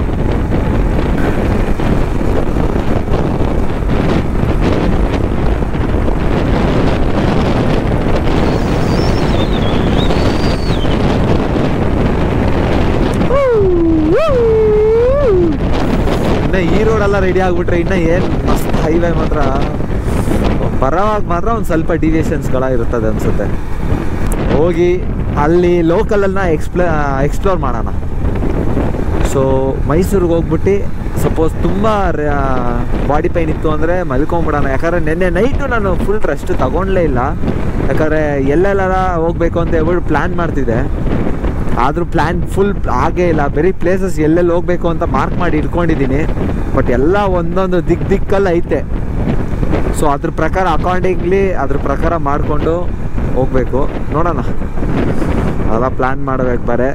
Speaker 1: ಎಲ್ಲ ರೆಡಿ ಆಗ್ಬಿಟ್ರೆ ಇನ್ನು ಏನು ಮಸ್ತ್ ಹೈವೇ ಮಾತ್ರ ಬರೋವಾಗ ಮಾತ್ರ ಒಂದು ಸ್ವಲ್ಪ ಡಿವಿಯೇಷನ್ಸ್ಗಳ ಇರ್ತದೆ ಅನಿಸುತ್ತೆ. ಹೋಗಿ ಅಲ್ಲಿ ಲೋಕಲನ್ನ ಎಕ್ಸ್ಪ್ಲೋ ಎಕ್ಸ್ಪ್ಲೋರ್ ಮಾಡೋಣ. ಸೊ ಮೈಸೂರಿಗೆ ಹೋಗ್ಬಿಟ್ಟು ಸಪೋಸ್ ತುಂಬ ಬಾಡಿ ಪೈನ್ ಇತ್ತು ಅಂದರೆ ಮಲ್ಕೊಂಬಿಡೋಣ. ಯಾಕಂದರೆ ನಿನ್ನೆ ನೈಟು ನಾನು ಫುಲ್ ರೆಸ್ಟ್ ತಗೊಂಡ್ಲೇ ಇಲ್ಲ. ಯಾಕಂದರೆ ಎಲ್ಲೆಲ್ಲ ಹೋಗ್ಬೇಕು ಅಂತ ಹೇಳ್ಬಿಟ್ಟು ಪ್ಲ್ಯಾನ್ ಮಾಡ್ತಿದ್ದೆ. ಆದರೂ ಪ್ಲ್ಯಾನ್ ಫುಲ್ ಆಗೇ ಇಲ್ಲ. ಬರೀ ಪ್ಲೇಸಸ್ ಎಲ್ಲೆಲ್ಲಿ ಹೋಗಬೇಕು ಅಂತ ಮಾರ್ಕ್ ಮಾಡಿ ಇಟ್ಕೊಂಡಿದ್ದೀನಿ. ಬಟ್ ಎಲ್ಲ ಒಂದೊಂದು ದಿಕ್ ದಿಕ್ಕಲ್ಲಿ ಐತೆ. ಸೊ ಅದ್ರ ಪ್ರಕಾರ ಅಕಾರ್ಡಿಂಗ್ಲಿ ಅದ್ರ ಪ್ರಕಾರ ಮಾಡಿಕೊಂಡು ಹೋಗಬೇಕು. ನೋಡೋಣ, ಅದೆಲ್ಲ ಪ್ಲ್ಯಾನ್ ಮಾಡಬೇಕು ಬರೇ.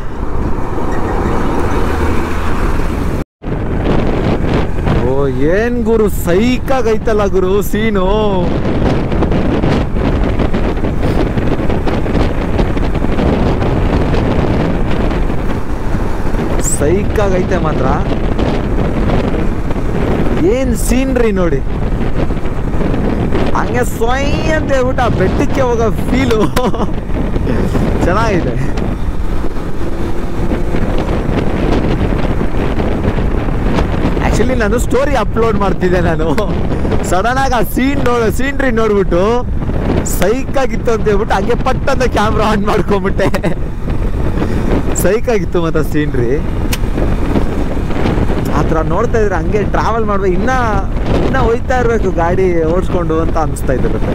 Speaker 1: ಓ ಏನು ಗುರು ಸೈಕಾಗೈತಲ್ಲ ಗುರು ಸೀನು. ಸೈಕಾಗೈತೆ ಮಾತ್ರ. ಏನ್ ಸೀನ್ರಿ ನೋಡಿ. ಹಂಗೆ ಸ್ವಯ್ ಅಂತ ಹೇಳ್ಬಿಟ್ಟು ಆ ಬೆಟ್ಟಕ್ಕೆ ಹೋಗೋ ಫೀಲು ಚೆನ್ನಾಗಿದೆ. ಆಕ್ಚುಲಿ ನಾನು ಸ್ಟೋರಿ ಅಪ್ಲೋಡ್ ಮಾಡ್ತಿದ್ದೆ. ನಾನು ಸಡನ್ ಆಗಿ ಆ ಸೀನ್ ನೋಡ ಸೀನ್ರಿ ನೋಡ್ಬಿಟ್ಟು ಸೈಕಾಗಿತ್ತು ಅಂತ ಹೇಳ್ಬಿಟ್ಟು ಹಂಗೆ ಪಟ್ ಅಂತ ಕ್ಯಾಮ್ರಾ ಆನ್ ಮಾಡ್ಕೊಂಬಿಟ್ಟೆ. ಸೈಕಾಗಿತ್ತು ಮತ್ತೆ ಸೀನ್ರಿ. ಆ ಥರ ನೋಡ್ತಾ ಇದ್ರೆ ಹಂಗೆ ಟ್ರಾವೆಲ್ ಮಾಡ್ಬೇಕು. ಇನ್ನ ಇನ್ನ ಹೋಯ್ತಾ ಇರಬೇಕು ಗಾಡಿ ಓಡಿಸ್ಕೊಂಡು ಅಂತ ಅನಿಸ್ತಾ ಇರುತ್ತೆ.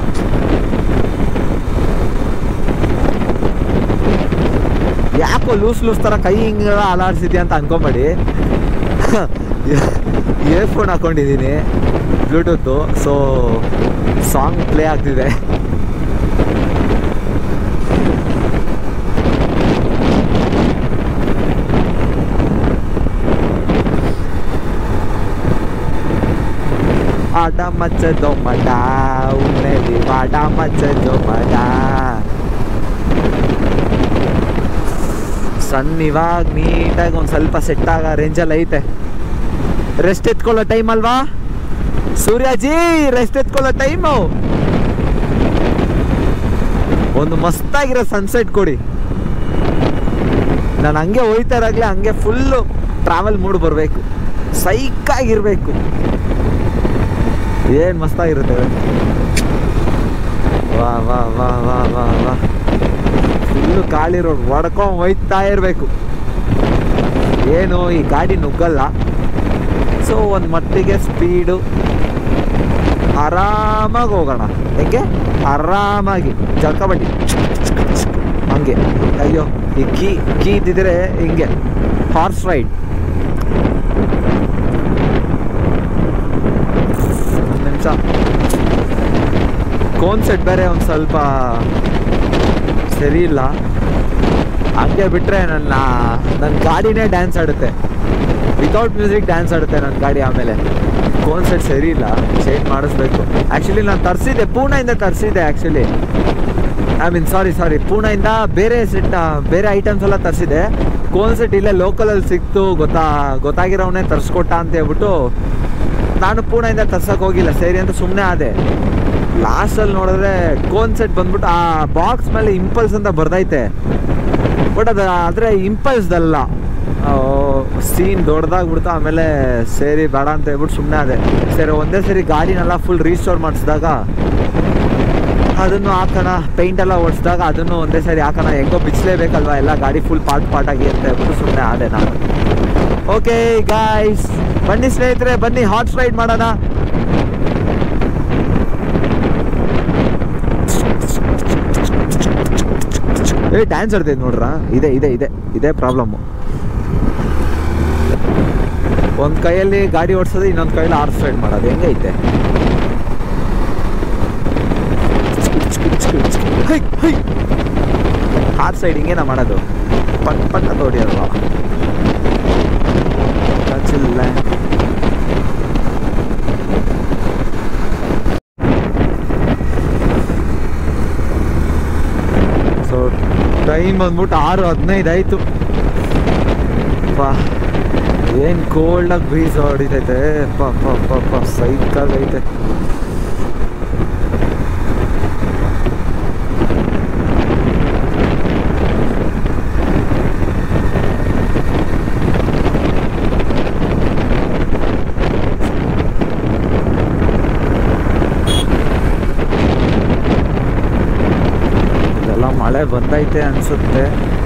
Speaker 1: ಯಾಕೋ ಲೂಸ್ ಲೂಸ್ ಥರ ಕೈ ಹಿಂಗೆ ಅಲಾಡ್ಸಿದ್ಯಾ ಅಂತ ಅನ್ಕೊಂಬೇಡಿ. ಇಯರ್ಫೋನ್ ಹಾಕೊಂಡಿದ್ದೀನಿ ಬ್ಲೂಟೂತು. ಸೊ ಸಾಂಗ್ ಪ್ಲೇ ಆಗ್ತಿದೆ. Ada macam domada, umeli ada macam domada. ಸಣ್ಣ ಇವಾಗ ನೀಟಾಗಿ ಒಂದು ಸ್ವಲ್ಪ ಸೆಟ್ ಆಗ ರೇಂಜಲ್ಲಿ ಐತೆ. ರೆಸ್ಟ್ ಎತ್ಕೊಳ್ಳೋ ಟೈಮ್ ಅಲ್ವಾ ಸೂರ್ಯಾಜಿ? Rest ಎತ್ಕೊಳ್ಳೋ time. ಒಂದು ಮಸ್ತಾಗಿರೋ ಸನ್ಸೆಟ್ ಕೊಡಿ. ನಾನು ಹಂಗೆ ಹೋಯ್ತಾ ಇರಾಗಲೇ ಹಂಗೆ ಫುಲ್ಲು ಟ್ರಾವೆಲ್ ಮೂಡ್ ಬರಬೇಕು. ಸೈಕಾಗಿರ್ಬೇಕು. ಏನು ಮಸ್ತಾಗಿರುತ್ತೆ. ವಾ ವಾ ವಾ ವಾ ವಾ ವಾ ಫುಲ್ಲು ಖಾಲಿ ರೋಡ್ ಹೊಡ್ಕೊಂಡು ಹೋಯ್ತಾ ಇರಬೇಕು. ಏನು ಈ ಗಾಡಿ ನುಗ್ಗಲ್ಲ. ಸೊ ಒಂದು ಮಟ್ಟಿಗೆ ಸ್ಪೀಡು ಆರಾಮಾಗಿ ಹೋಗೋಣ. ಹೆಂಗೆ ಆರಾಮಾಗಿ ಜಳ್ಕೊಬಟ್ಟಿ ಹಂಗೆ. ಅಯ್ಯೋ ಈ ಕೀ ಕೀ ಇದ್ದಿದ್ರೆ ಹಿಂಗೆ ಹಾರ್ಸ್ ರೈಡ್. ನಿಮಿಷ ಕೋನ್ ಸೆಟ್ ಬೇರೆ ಒಂದು ಸ್ವಲ್ಪ ಸರಿ ಇಲ್ಲ. ಹಂಗೆ ಬಿಟ್ಟರೆ ನನ್ನ ನನ್ನ ಗಾಡಿನೇ ಡ್ಯಾನ್ಸ್ ಆಡುತ್ತೆ. ವಿತೌಟ್ ಮ್ಯೂಸಿಕ್ ಡ್ಯಾನ್ಸ್ ಆಡುತ್ತೆ ನನ್ನ ಗಾಡಿ. ಆಮೇಲೆ ಕೋನ್ ಸೆಟ್ ಸರಿ ಇಲ್ಲ, ಚೇಂಜ್ ಮಾಡಿಸ್ಬೇಕು. ಆ್ಯಕ್ಚುಲಿ ನಾನು ತರಿಸಿದ್ದೆ, ಪೂನಾಯಿಂದ ತರಿಸಿದ್ದೆ ಆ್ಯಕ್ಚುಲಿ. ಐ ಮೀನ್ ಸಾರಿ ಸಾರಿ ಪೂನಾಯಿಂದ ಬೇರೆ ಸೆಟ್ ಬೇರೆ ಐಟಮ್ಸ್ ಎಲ್ಲ ತರಿಸಿದ್ದೆ. ಕೋನ್ ಸೆಟ್ ಇಲ್ಲೇ ಲೋಕಲಲ್ಲಿ ಸಿಕ್ತು, ಗೊತ್ತಾ ಗೊತ್ತಾಗಿರೋವನ್ನೇ ತರಿಸ್ಕೊಟ್ಟ ಅಂತ ಹೇಳ್ಬಿಟ್ಟು ನಾನು ಪೂನಾಯಿಂದ ತರ್ಸೋಕೆ ಹೋಗಿಲ್ಲ. ಸರಿ ಅಂತ ಸುಮ್ಮನೆ ಆದೆ. ಲಾಸ್ಟಲ್ಲಿ ನೋಡಿದ್ರೆ ಕೋನ್ ಸೆಟ್ ಬಂದ್ಬಿಟ್ಟು ಆ ಬಾಕ್ಸ್ ಮೇಲೆ ಇಂಪಲ್ಸ್ ಅಂತ ಬರ್ದೈತೆ. ಬಟ್ ಅದು ಆದರೆ ಇಂಪಲ್ಸ್ದಲ್ಲ, ಸೀನ್ ದೊಡ್ಡದಾಗ್ಬಿಡ್ತು. ಆಮೇಲೆ ಸೇರಿ ಬೇಡ ಅಂತ ಹೇಳ್ಬಿಟ್ಟು ಸುಮ್ಮನೆ ಆದೆ. ಸರಿ ಒಂದೇ ಸರಿ ಗಾಡಿನೆಲ್ಲ ಫುಲ್ ರೀಸ್ಟೋರ್ ಮಾಡಿಸಿದಾಗ ಅದನ್ನು ಹಾಕೋಣ, ಪೇಂಟೆಲ್ಲ ಓಡಿಸಿದಾಗ ಅದನ್ನು ಒಂದೇ ಸರಿ ಹಾಕೋಣ. ಹೆಂಗೋ ಬಿಚ್ಚಲೇಬೇಕಲ್ವ ಎಲ್ಲ ಗಾಡಿ ಫುಲ್ ಪಾರ್ಟ್ ಪಾರ್ಟಾಗಿ ಅಂತ ಹೇಳ್ಬಿಟ್ಟು ಸುಮ್ಮನೆ ಆದೆ ನಾನು. ಓಕೆ ಗಾಯ್ಸ್, ಬನ್ನಿ ಸ್ನೇಹಿತರೆ, ಬನ್ನಿ ಹಾರ್ಸ್ ರೈಡ್ ಮಾಡೋಣ. ಏ ಡ್ಯಾನ್ಸ್ ಆಡ್ತೈತೆ ನೋಡ್ರ. ಇದೆ ಇದೆ ಇದೆ ಇದೇ ಪ್ರಾಬ್ಲಮ್ಮು. ಒಂದು ಕೈಯಲ್ಲಿ ಗಾಡಿ ಓಡಿಸೋದು, ಇನ್ನೊಂದು ಕೈಯಲ್ಲಿ ಹಾರ್ಸ್ ರೈಡ್ ಮಾಡೋದು. ಹೆಂಗೈತೆ ಹಾರ್ಸ್ ರೈಡಿಂಗ್ ಏನೋ ಮಾಡೋದು, ಪಟ್ ಪಟ್ ಅಂತ ಹೊಡಿಯೋದು. ಚಿಲ್ಲ ಸೊ ಟೈಮ್ ಬಂದ್ಬಿಟ್ಟು ಆರು ಹದಿನೈದು ಆಯಿತು. ಪಾ ಏನು ಕೋಲ್ಡಾಗಿ ಬ್ರೀಸ್ ಹೊಡಿತೈತೆ. ಪಾಪ ಪಾಪ ಸೈಕಾಗೈತೆ. ಮಳೆ ಬಂದೈತೆ ಅನಿಸುತ್ತೆ.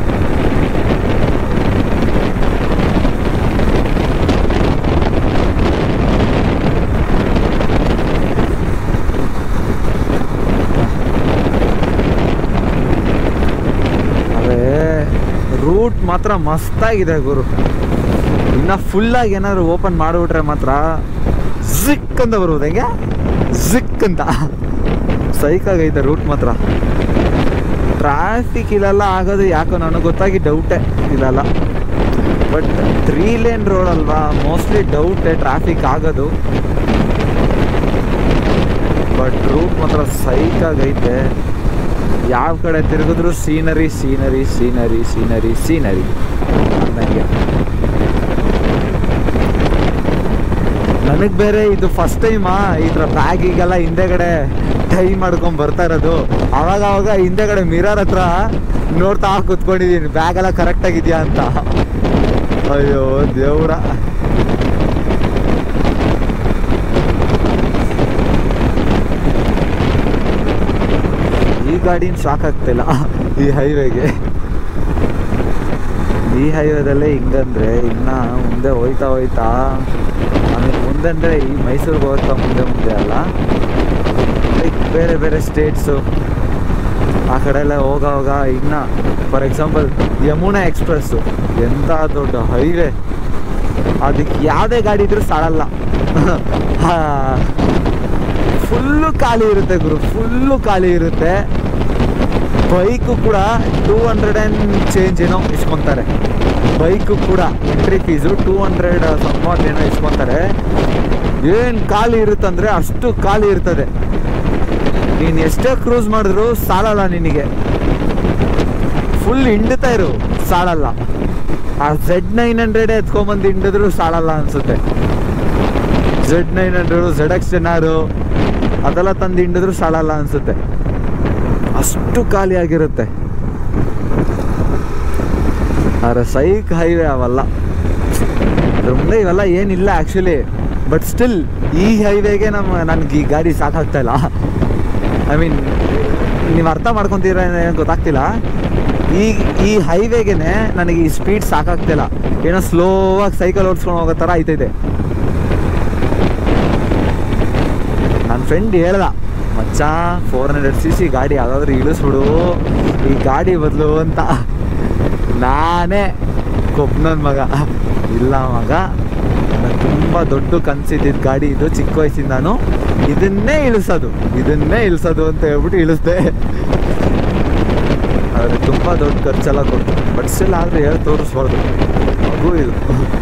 Speaker 1: ರೂಟ್ ಮಾತ್ರ ಮಸ್ತಾಗಿದೆ ಗುರು. ಇನ್ನು ಫುಲ್ಲಾಗಿ ಏನಾದ್ರು ಓಪನ್ ಮಾಡಿಬಿಟ್ರೆ ಮಾತ್ರ ಜಿಕ್ ಅಂತ ಬರುವುದು. ಹೆಂಗೆ ಜಿಕ್ ಅಂತ ಸೈಕಾಗೈತೆ ರೂಟ್ ಮಾತ್ರ. ಟ್ರಾಫಿಕ್ ಇಲ್ಲೆಲ್ಲ ಆಗೋದು ಯಾಕೋ ನನಗೆ ಗೊತ್ತಾಗಿ ಡೌಟೇ ಇಲ್ಲೆಲ್ಲ. ಬಟ್ ತ್ರೀ ಲೇನ್ ರೋಡ್ ಅಲ್ವಾ, ಮೋಸ್ಟ್ಲಿ ಡೌಟೇ ಟ್ರಾಫಿಕ್ ಆಗೋದು. ಬಟ್ ರೂಟ್ ಮಾತ್ರ ಸೈಕಾಗೈತೆ. ಯಾವ ಕಡೆ ತಿರುಗಿದ್ರು scenery scenery scenery scenery scenery ಅಂದಂಗೆ. ನನಗೆ ಬೇರೆ ಇದು ಫಸ್ಟ್ ಟೈಮಾ ಈ ಥರ ಬ್ಯಾಗಿಗೆಲ್ಲ ಹಿಂದೆಗಡೆ ಟೈ ಮಾಡ್ಕೊಂಡು ಬರ್ತಾ ಇರೋದು. ಆವಾಗ ಆವಾಗ ಹಿಂದೆಗಡೆ ಮಿರರ್ ಹತ್ರ ನೋಡ್ತಾ ಕೂತ್ಕೊಂಡಿದ್ದೀನಿ ಬ್ಯಾಗೆಲ್ಲ ಕರೆಕ್ಟಾಗಿದೆಯಾ ಅಂತ. ಅಯ್ಯೋ ದೇವ್ರ. ಈ ಗಾಡಿನ ಶಾಕ್ ಆಗ್ತಿಲ್ಲ ಈ ಹೈವೇಗೆ. ಈ ಹೈವೇದಲ್ಲೇ ಹಿಂಗಂದ್ರೆ ಇನ್ನು ಮುಂದೆ ಹೋಯ್ತಾ ಹೋಯ್ತಾ ಆಮೇಲೆ ಮುಂದೆ ಅಂದರೆ ಈ ಮೈಸೂರಿಗೆ ಹೋಗ್ತಾ ಮುಂದೆ ಮುಂದೆ ಅಲ್ಲ, ಲೈಕ್ ಬೇರೆ ಬೇರೆ ಸ್ಟೇಟ್ಸು ಆ ಕಡೆ ಎಲ್ಲ ಹೋಗೋವಾಗ ಇನ್ನು ಫಾರ್ ಎಕ್ಸಾಂಪಲ್ ಯಮುನಾ ಎಕ್ಸ್ಪ್ರೆಸ್ಸು ಎಂಥ ದೊಡ್ಡ ಹೈವೇ, ಅದಕ್ಕೆ ಯಾವುದೇ ಗಾಡಿ ಇದ್ರೂ ಸಾಳಲ್ಲ. ಫುಲ್ಲು ಖಾಲಿ ಇರುತ್ತೆ ಗುರು, ಫುಲ್ಲು ಖಾಲಿ ಇರುತ್ತೆ. ಬೈಕು ಕೂಡ ಟೂ ಹಂಡ್ರೆಡ್ ಆ್ಯಂಡ್ ಚೇಂಜ್ ಏನೋ ಇಸ್ಕೊತಾರೆ. ಬೈಕು ಕೂಡ ಎಂಟ್ರಿ ಫೀಸು ಟೂ ಹಂಡ್ರೆಡ್ ಸಂಬಾಟ್ ಏನೋ ಇಸ್ಕೊತಾರೆ. ಏನು ಖಾಲಿ ಇರುತ್ತಂದರೆ ಅಷ್ಟು ಖಾಲಿ ಇರ್ತದೆ. ನೀನು ಎಷ್ಟೇ ಕ್ರೂಸ್ ಮಾಡಿದ್ರು ಸಾಲಲ್ಲ ನಿನಗೆ. ಫುಲ್ ಹಿಂಡ್ತಾ ಇರು ಸಾಲಲ್ಲ. ಆ ಝೆಡ್ ನೈನ್ ಹಂಡ್ರೆಡ್ ಎತ್ಕೊಂಬಂದು ಹಿಂಡಿದ್ರು ಸಾಲಲ್ಲ ಅನಿಸುತ್ತೆ. Z nine hundred Z X ten R ಅದೆಲ್ಲ ತಂದು ಹಿಂಡಿದ್ರು ಸಾಲಲ್ಲ ಅನಿಸುತ್ತೆ. ಅಷ್ಟು ಖಾಲಿ ಆಗಿರುತ್ತೆ. ಆದರೆ ಸೈಕ್ ಹೈವೇ ಅವೆಲ್ಲ. ಅದ್ರ ಮುಂದೆ ಇವೆಲ್ಲ ಏನಿಲ್ಲ ಆ್ಯಕ್ಚುಲಿ. ಬಟ್ ಸ್ಟಿಲ್ ಈ ಹೈವೇಗೆ ನಮ್ಮ ನನಗೆ ಈ ಗಾಡಿ ಸಾಕಾಗ್ತಾಯಿಲ್ಲ. ಐ ಮೀನ್ ನೀವು ಅರ್ಥ ಮಾಡ್ಕೊತೀರ ಏನು ಗೊತ್ತಾಗ್ತಿಲ್ಲ. ಈ ಈ ಹೈವೇಗೆ ನನಗೆ ಈ ಸ್ಪೀಡ್ ಸಾಕಾಗ್ತಿಲ್ಲ. ಏನೋ ಸ್ಲೋವಾಗಿ ಸೈಕಲ್ ಓಡಿಸ್ಕೊಂಡು ಹೋಗೋ ಥರ ಆಯ್ತೈತೆ. ನನ್ನ ಫ್ರೆಂಡ್ ಹೇಳ್ದ, ಮಚ್ಚ ಫೋರ್ ಹಂಡ್ರೆಡ್ ಸಿ ಸಿ ಗಾಡಿ ಯಾವುದಾದ್ರೂ ಇಳಿಸ್ಬಿಡು ಈ ಗಾಡಿ ಬದಲು ಅಂತ. ನಾನೇ ಕೊಪ್ಪನನ್ ಮಗ, ಇಲ್ಲ ಮಗ ನನಗೆ ತುಂಬ ದೊಡ್ಡ ಕನಸಿದ್ದಿದ್ದು ಗಾಡಿ ಇದು. ಚಿಕ್ಕ ವಯಸ್ಸಿಂದ ನಾನು ಇದನ್ನೇ ಇಳಿಸೋದು ಇದನ್ನೇ ಇಳಿಸೋದು ಅಂತ ಹೇಳ್ಬಿಟ್ಟು ಇಳಿಸ್ದೆ. ಆದರೆ ತುಂಬ ದೊಡ್ಡ ಖರ್ಚೆಲ್ಲ ಕೊಡ್ತು. ಬಟ್ ಸ್ಟಿಲ್ ಆದರೆ ಹೇಳಿ ತೋರಿಸ್ಬಾರ್ದು, ಮಗು ಇದು.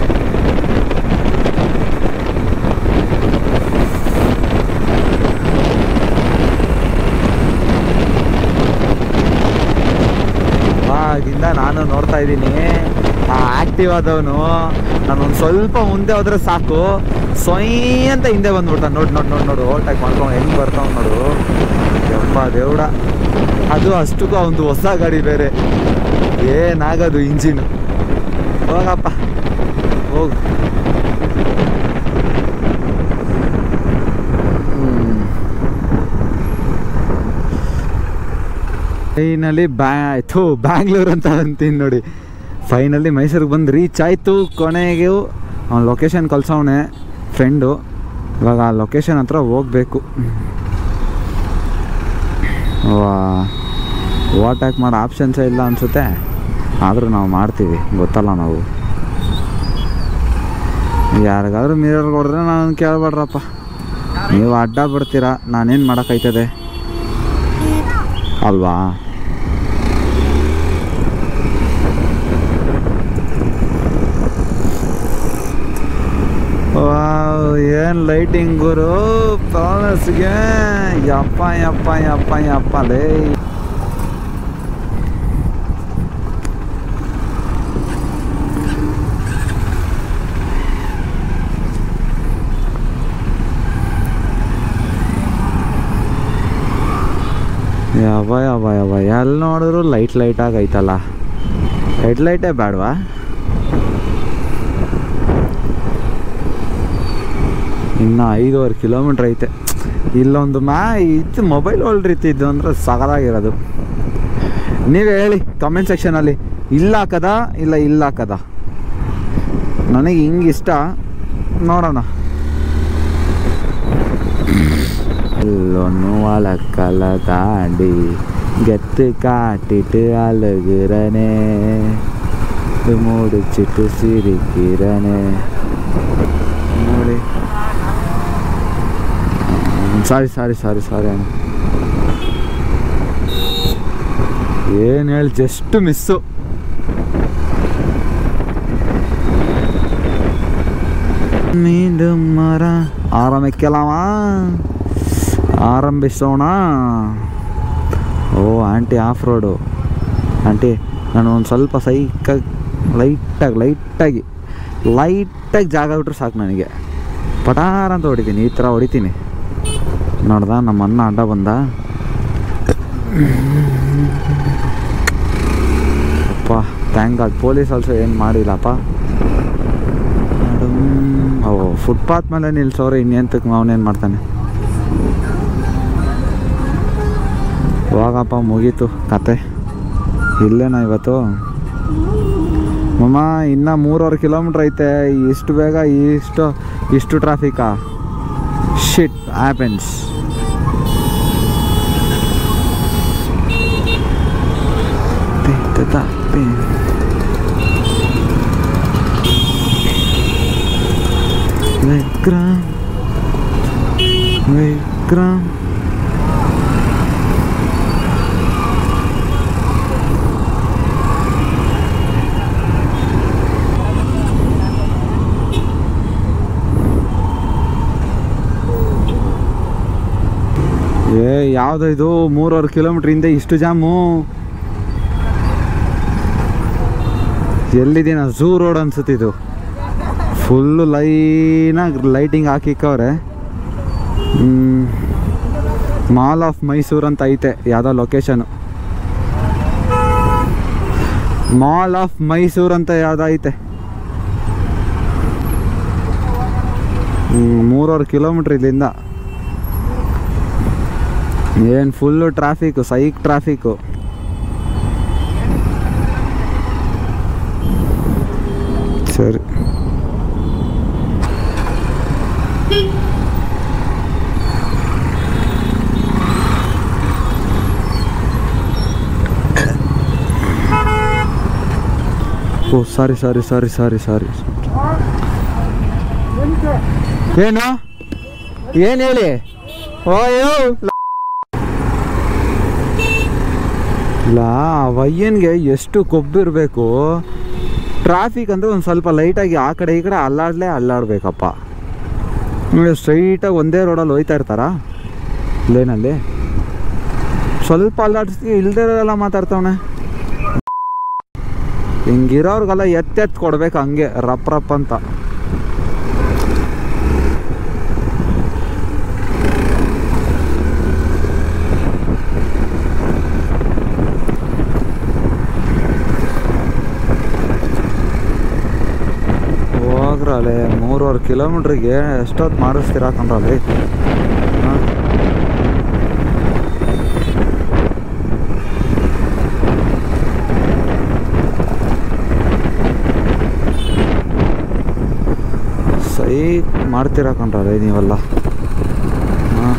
Speaker 1: ಆಗಿಂದ ನಾನು ನೋಡ್ತಾ ಇದ್ದೀನಿ ಆ ಆ್ಯಕ್ಟಿವ್ ಆದವನು ನಾನೊಂದು ಸ್ವಲ್ಪ ಮುಂದೆ ಹೋದ್ರೆ ಸಾಕು ಸೊಯ್ ಅಂತ ಹಿಂದೆ ಬಂದ್ಬಿಡ್ತಾನೆ. ನೋಡಿ ನೋಡಿ ನೋಡಿ ನೋಡು ಓವರ್ಟೇಕ್ ಮಾಡ್ಕೊಂಡು ಹೆಂಗೆ ಬರ್ತಾವ ನೋಡು. ಯಪ್ಪ ದೇವ್ಡ, ಅದು ಅಷ್ಟಕ್ಕೂ ಒಂದು ಹೊಸ ಗಾಡಿ ಬೇರೆ, ಏನಾಗೋದು ಇಂಜಿನ್. ಹೋಗಪ್ಪ ಹೋಗು. ಫೈನಲಿ ಬ್ಯಾ ಥೂ ಬ್ಯಾಂಗ್ಳೂರು ಅಂತ ಅಂತೀನಿ ನೋಡಿ. ಫೈನಲಿ ಮೈಸೂರಿಗೆ ಬಂದು ರೀಚ್ ಆಯಿತು. ಕೊನೆಗೆ ಅವ್ನು ಲೊಕೇಶನ್ ಕಳ್ಸೋವನೆ ಫ್ರೆಂಡು. ಇವಾಗ ಆ ಲೊಕೇಶನ್ ಹತ್ರ ಹೋಗಬೇಕು. ಓವರ್ಟೇಕ್ ಮಾಡೋ ಆಪ್ಷನ್ಸೇ ಇಲ್ಲ ಅನಿಸುತ್ತೆ. ಆದರೂ ನಾವು ಮಾಡ್ತೀವಿ, ಗೊತ್ತಲ್ಲ ನಾವು. ಯಾರಿಗಾದ್ರೂ ಮಿರರ್ ಕೊಡಿದ್ರೆ ನಾನು ಕೇಳಬೇಡ್ರಪ್ಪ, ನೀವು ಅಡ್ಡ ಬಿಡ್ತೀರಾ, ನಾನೇನು ಮಾಡೋಕ್ಕೈತದೆ ಅಲ್ವಾ. ಏನು ಲೈಟಿಂಗ್ ಗುರು ಪ್ಯಾಲೇಸ್ಗೆ. ಯಪ್ಪ ಯಪ್ಪ ಯಪ್ಪ ಯಪ್ಪ ಲೇ. ಯಾವ ಯಾವ ಯಾವ ಎಲ್ಲಿ ನೋಡಿದ್ರು ಲೈಟ್ ಲೈಟಾಗಿ ಐತಲ್ಲ. ಹೆಡ್ಲೈಟೇ ಬೇಡವಾ? ಇನ್ನು ಐದೂವರೆ ಕಿಲೋಮೀಟ್ರ್ ಐತೆ. ಇಲ್ಲೊಂದು ಮ್ಯಾ ಇದು ಮೊಬೈಲ್ ಹೋಲ್ಡ್ರ್ ಇತ್ತಿದ್ದು ಅಂದ್ರೆ ಸಗದಾಗಿರೋದು. ನೀವೇ ಹೇಳಿ ಕಮೆಂಟ್ ಸೆಕ್ಷನಲ್ಲಿ, ಇಲ್ಲ ಹಾಕದ ಇಲ್ಲ ಇಲ್ಲ ಹಾಕದ. ನನಗೆ ಹಿಂಗೆ ಇಷ್ಟ, ನೋಡೋಣ. ಎಲ್ಲೊನ್ನು ಒಳಕ್ಕಲ ತಾಂಡಿ கெத்து காட்டிட்டு அழுகிறனே, முடிச்சிட்டு சிரிக்கிறனே. ಸಾರಿ ಸಾರಿ ಸಾರಿ ಸಾರಿ ಏನು ಹೇಳಿ ಜಸ್ಟ್ ಮಿಸ್ಸು. மீண்டும் மர ஆரம்பிக்கலாமா? ಆರಂಭಿಸೋಣ. Oh auntie off road. Auntie ನಾನು ಒಂದು ಸ್ವಲ್ಪ ಸೈಕಾಗಿ ಲೈಟಾಗಿ ಲೈಟಾಗಿ ಲೈಟಾಗಿ ಜಾಗ ಬಿಟ್ರೆ ಸಾಕು ನನಗೆ. ಪಟಾರ ಅಂತ ಹೊಡಿತೀನಿ, ಈ ಥರ ಹೊಡಿತೀನಿ. ನೋಡ್ದ ನಮ್ಮ ಅಣ್ಣ ಅಡ್ಡ ಬಂದ. ಅಪ್ಪ ಥ್ಯಾಂಕ್ ಗಾಡ್, ಪೊಲೀಸ್ ಆಲ್ಸೋ ಏನು ಮಾಡಿಲ್ಲಪ್ಪ. ಓ ಫುಟ್ಪಾತ್ ಮೇಲೆ ನಿಲ್ಸೋರೆ, ಇನ್ನೆಂತಕ್ಕೆ ಅವನೇನು ಮಾಡ್ತಾನೆ. ಹೋಗಪ್ಪ ಮುಗೀತು ಕತೆ. ಇಲ್ಲೇನಾ ಇವತ್ತು ಮಮ್ಮ? ಇನ್ನೂ ಮೂರುವರೆ ಕಿಲೋಮೀಟ್ರ್ ಐತೆ. ಇಷ್ಟು ಬೇಗ ಇಷ್ಟು ಇಷ್ಟು ಟ್ರಾಫಿಕಾ? Shit happens. ವಿಕ್ರಮ್ ವಿಕ್ರಮ್ ಏ ಯಾವುದೋ ಇದು ಮೂರುವರೆ ಕಿಲೋಮೀಟ್ರ್ ಹಿಂದೆ ಇಷ್ಟು ಜಾಮು. ಎಲ್ಲಿದ್ದೀನ? ಝೂ ರೋಡ್ ಅನ್ಸುತ್ತೆ ಇದು. ಫುಲ್ಲು ಲೈನಾಗಿ ಲೈಟಿಂಗ್ ಹಾಕಿಕ್ಕವ್ರೆ. ಮಾಲ್ ಆಫ್ ಮೈಸೂರು ಅಂತ ಐತೆ ಯಾವುದೋ ಲೊಕೇಶನು. ಮಾಲ್ ಆಫ್ ಮೈಸೂರು ಅಂತ ಯಾವುದೋ ಐತೆ. ಮೂರುವರೆ ಕಿಲೋಮೀಟ್ರ್ ಇಲ್ಲಿಂದ. ಏನು ಫುಲ್ಲು ಟ್ರಾಫಿಕ್ಕು, ಸೈಕ್ ಟ್ರಾಫಿಕ್ಕು. ಸರಿ ಓ ಸಾರಿ ಸಾರಿ ಸಾರಿ ಸಾರಿ ಸಾರಿ ಏನು ಏನು ಹೇಳಿ? ಓಯೋ ಇಲ್ಲ, ವಯ್ಯನ್ಗೆ ಎಷ್ಟು ಕೊಬ್ಬಿರಬೇಕು. ಟ್ರಾಫಿಕ್ ಅಂದರೆ ಒಂದು ಸ್ವಲ್ಪ ಲೈಟಾಗಿ ಆ ಕಡೆ ಈ ಕಡೆ ಅಲ್ಲಾಡಲೇ ಅಲ್ಲಾಡಬೇಕಪ್ಪ. ಸ್ಟ್ರೈಟಾಗಿ ಒಂದೇ ರೋಡಲ್ಲಿ ಹೋಯ್ತಾ ಇರ್ತಾರಾ ಲೇನಲ್ಲಿ? ಸ್ವಲ್ಪ ಅಲ್ಲಾಡಿಸಿ ಇಲ್ದಿರೋಲ್ಲ ಮಾತಾಡ್ತವನೆ. ಹಿಂಗಿರೋರ್ಗೆಲ್ಲ ಎತ್ತೆತ್ತು ಕೊಡ್ಬೇಕು ಹಂಗೆ ರಪ್ ರಪ್ ಅಂತ. ಹೋಗ್ರಲ್ಲಿ ಮೂರುವರೆ ಕಿಲೋಮೀಟ್ರಿಗೆ ಎಷ್ಟೊತ್ತು ಮಾಡಿಸ್ತೀರ ಹಾಕೊಂಡ್ರಲ್ಲಿ? ಸೈ ಮಾಡ್ತೀರ ಹಾಕೊಂಡ್ರಲ್ಲಿ ನೀವೆಲ್ಲ. ಹಾಂ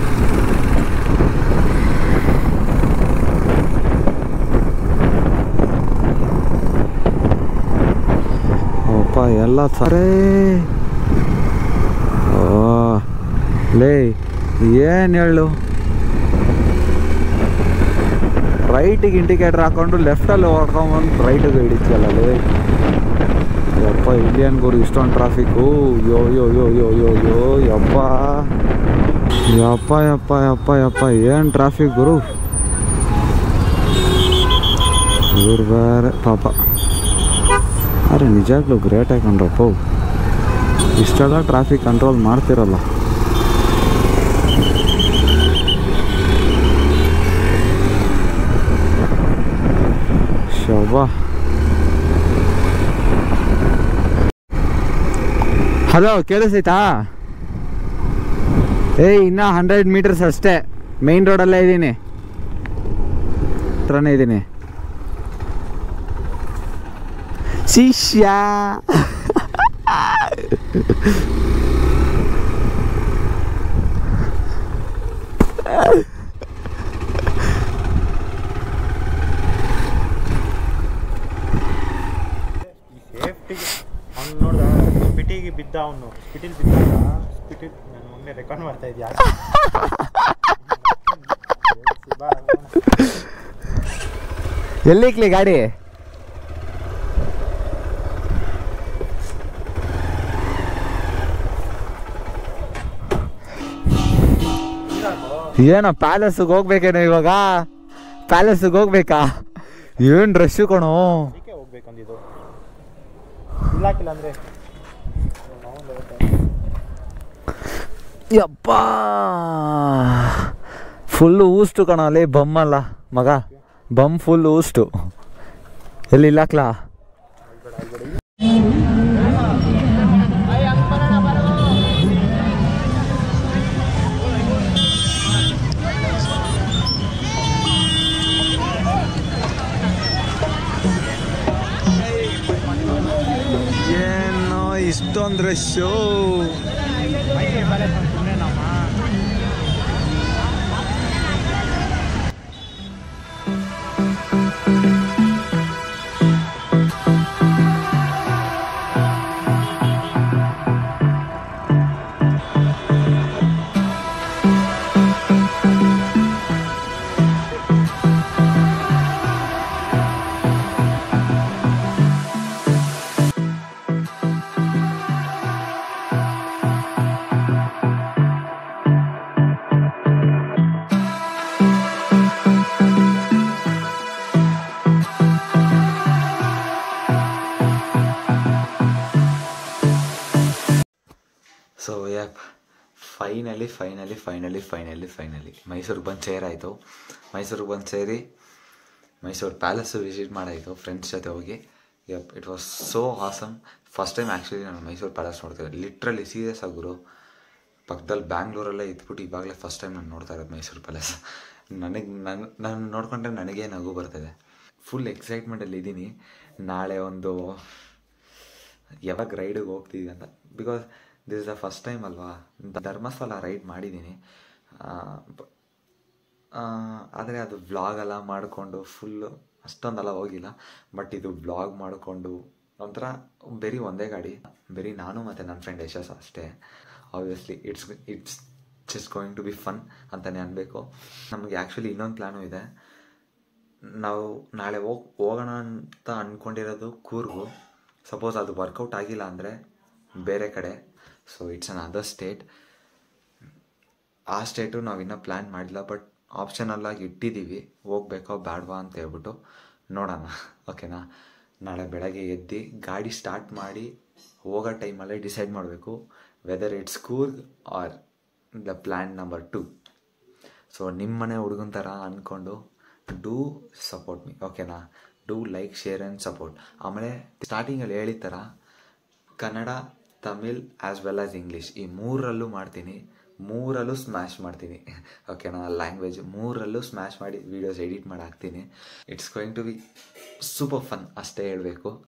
Speaker 1: ಎಲ್ಲ ಸರೇ. ಓ ಲೇ ಏನು ಹೇಳು, ರೈಟಿಗೆ ಇಂಡಿಕೇಟರ್ ಹಾಕೊಂಡು ಲೆಫ್ಟಲ್ಲಿ ಹೊಡ್ಕೊಂಬಂದು ರೈಟಿಗೆ ಹಿಡಿತೀಯಲ್ಲ ಲೇ. ಯಪ್ಪ ಇಂಡಿಯನ್ ಗುರು ಇಷ್ಟೊಂದು ಟ್ರಾಫಿಕ್ಕು. ಯೋ ಯೋ ಯೋ ಯೋ ಯೋ ಯೋ ಯಪ್ಪ ಯಪ್ಪ ಯಪ್ಪ ಯಪ್ಪ ಯಪ್ಪ ಏನು ಟ್ರಾಫಿಕ್ ಗುರು. ಇವ್ರು ಬೇರೆ ಪಾಪ. ಅರೆ ನಿಜಾಗ್ಲೂ ಗ್ರೇಟ್ ಹಾಕೊಂಡ್ರಪ್ಪ, ಇಷ್ಟೆಲ್ಲ ಟ್ರಾಫಿಕ್ ಕಂಟ್ರೋಲ್ ಮಾಡ್ತಿರಲ್ಲ. ಶೋಭಾ. ಹಲೋ ಕೇಳಿಸೈತಾ? ಏಯ್ ಇನ್ನೂ ಹಂಡ್ರೆಡ್ ಮೀಟರ್ಸ್ ಅಷ್ಟೇ, ಮೇನ್ ರೋಡಲ್ಲೇ ಇದ್ದೀನಿ, ಹತ್ರನೇ ಇದ್ದೀನಿ. ಶಿಷ್ಯ
Speaker 2: ಅವ್ನು ನೋಡ್ದ ಸ್ಪಿಟಿಗೆ ಬಿದ್ದ, ಅವನು ಸ್ಪಿಟಿಲ್ ಬಿದ್ದಾಗ ಸ್ಪಿಟಿಲ್ ನಾನು ಮೊನ್ನೆ ರೆಕಾರ್ಡ್ ಮಾಡ್ತಾ ಇದ್ಯಾ
Speaker 1: ಎಲ್ಲಿಕ್ಲಿ ಗಾಡಿ? ಏನೋ ಪ್ಯಾಲೇಸ್ಗೆ ಹೋಗ್ಬೇಕೇನೋ ಇವಾಗ? ಪ್ಯಾಲೇಸ್ಗೆ ಹೋಗ್ಬೇಕಾ? ಏನು ರಶ್ ಕಣೋ.
Speaker 2: ಅದಕ್ಕೆ ಹೋಗ್ಬೇಕಂದಿದ್ದು, ಇಲ್ಲಾಕಿಲ್ಲ ಅಂದರೆ
Speaker 1: ಯಪ್ಪ ಫುಲ್ಲು ಊಸ್ಟು ಕಣ ಅಲ್ಲಿ. ಬಮ್ಮಲ್ಲ ಮಗ, ಬಮ್ ಫುಲ್ ಊಸ್ಟು. ಎಲ್ಲಿ ಇಲ್ಲಾಕ್ಲಾ? ಏನೋ ಇಷ್ಟೊಂದು rush. So yup finally finally finally finally finally ಮೈಸೂರಿಗೆ ಬಂದು ಸೇರಾಯಿತು. ಮೈಸೂರಿಗೆ ಬಂದು ಸೇರಿ ಮೈಸೂರು ಪ್ಯಾಲೇಸು ವಿಸಿಟ್ ಮಾಡಾಯಿತು ಫ್ರೆಂಡ್ಸ್ ಜೊತೆ ಹೋಗಿ. Yup, it was so awesome. First time actually ನಾನು ಮೈಸೂರು ಪ್ಯಾಲೇಸ್ ನೋಡ್ತಿದ್ದೆ, ಲಿಟ್ರಲಿ ಸೀರಿಯಸ್ ಆಗಿರು. ಪಕ್ಕದಲ್ಲಿ ಬ್ಯಾಂಗ್ಳೂರಲ್ಲೇ ಇದ್ಬಿಟ್ಟು ಇವಾಗಲೇ ಫಸ್ಟ್ ಟೈಮ್ ನಾನು ನೋಡ್ತಾ ಇರೋದು ಮೈಸೂರು ಪ್ಯಾಲೇಸ್. ನನಗೆ ನನ್ನ ನಾನು ನೋಡ್ಕೊಂಡ್ರೆ ನನಗೇ ನಗು ಬರ್ತಿದೆ. ಫುಲ್ ಎಕ್ಸೈಟ್ಮೆಂಟಲ್ಲಿ ಇದ್ದೀನಿ. ನಾಳೆ ಒಂದು ಯಾವಾಗ ರೈಡಿಗೆ ಹೋಗ್ತೀವಿ ಅಂತ. Because this is the first time ಅಲ್ವಾ. ಧರ್ಮಸ್ಥಳ ರೈಡ್ ಮಾಡಿದ್ದೀನಿ, ಆದರೆ ಅದು ವ್ಲಾಗೆಲ್ಲ ಮಾಡಿಕೊಂಡು ಫುಲ್ಲು ಅಷ್ಟೊಂದೆಲ್ಲ ಹೋಗಿಲ್ಲ. ಬಟ್ ಇದು ವ್ಲಾಗ್ ಮಾಡಿಕೊಂಡು ಒಂಥರ ಬರೀ ಒಂದೇ ಗಾಡಿ, ಬರೀ ನಾನು ಮತ್ತು ನನ್ನ ಫ್ರೆಂಡ್ ಯಶಸ್ ಅಷ್ಟೇ. Obviously it's it's just going to be fun ಅಂತಲೇ ಅನ್ಬೇಕು. ನಮಗೆ ಆ್ಯಕ್ಚುಲಿ ಇನ್ನೊಂದು ಪ್ಲ್ಯಾನು ಇದೆ. ನಾವು ನಾಳೆ ಹೋಗಿ ಹೋಗೋಣ ಅಂತ ಅಂದ್ಕೊಂಡಿರೋದು ಕೂರ್ಗು. ಸಪೋಸ್ ಅದು ವರ್ಕೌಟ್ ಆಗಿಲ್ಲ ಅಂದರೆ ಬೇರೆ ಕಡೆ. So it's another state. ಆ ಸ್ಟೇಟು ನಾವು ಇನ್ನೂ ಪ್ಲ್ಯಾನ್ ಮಾಡಿಲ್ಲ, ಬಟ್ ಆಪ್ಷನಲ್ಲಾಗಿ ಇಟ್ಟಿದ್ದೀವಿ. ಹೋಗ್ಬೇಕೋ ಬೇಡವಾ ಅಂತ ಹೇಳ್ಬಿಟ್ಟು ನೋಡೋಣ, ಓಕೆನಾ. ನಾಳೆ ಬೆಳಗ್ಗೆ ಎದ್ದು ಗಾಡಿ ಸ್ಟಾರ್ಟ್ ಮಾಡಿ ಹೋಗೋ ಟೈಮಲ್ಲೇ ಡಿಸೈಡ್ ಮಾಡಬೇಕು whether it's Coorg or the plan number two. So ನಿಮ್ಮ ಮನೆ ಹುಡುಗನ ಥರ ಅಂದ್ಕೊಂಡು ಡೂ ಸಪೋರ್ಟ್ ಮೀ, ಓಕೆನಾ. Do like, share and support. ಆಮೇಲೆ ಸ್ಟಾರ್ಟಿಂಗಲ್ಲಿ ಹೇಳಿದ ಥರ Kannada, Tamil as well as English ಈ ಮೂರರಲ್ಲೂ ಮಾಡ್ತೀನಿ, ಮೂರಲ್ಲೂ ಸ್ಮ್ಯಾಶ್ ಮಾಡ್ತೀನಿ, ಓಕೆನಾ. ಲ್ಯಾಂಗ್ವೇಜ್ ಮೂರಲ್ಲೂ ಸ್ಮ್ಯಾಶ್ ಮಾಡಿ ವೀಡಿಯೋಸ್ ಎಡಿಟ್ ಮಾಡಿ ಹಾಕ್ತೀನಿ. It's going to be super fun ಅಷ್ಟೇ ಹೇಳಬೇಕು.